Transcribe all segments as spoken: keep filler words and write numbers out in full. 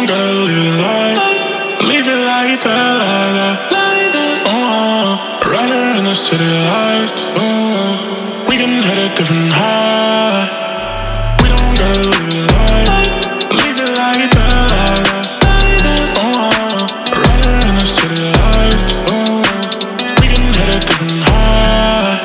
don't gotta live it like, leave it like that, like that. Uh, rider in the city lights. Uh, we can hit a different high. We don't gotta live it like, leave it like that, like that. Uh, rider in the city lights. Uh, we can hit a different high.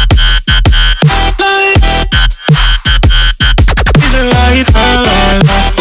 Like, like, like, like.